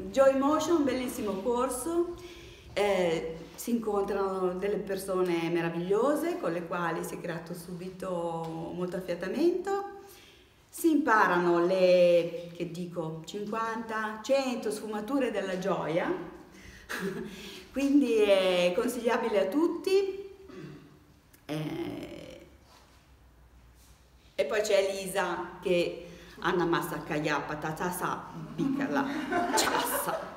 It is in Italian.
Joy Motion, un bellissimo corso, si incontrano delle persone meravigliose con le quali si è creato subito molto affiatamento, si imparano le, che dico, 50, 100 sfumature della gioia, quindi è consigliabile a tutti. E poi c'è Elisa che Anna Massa Kaya Patatasa Bicala Ciassa.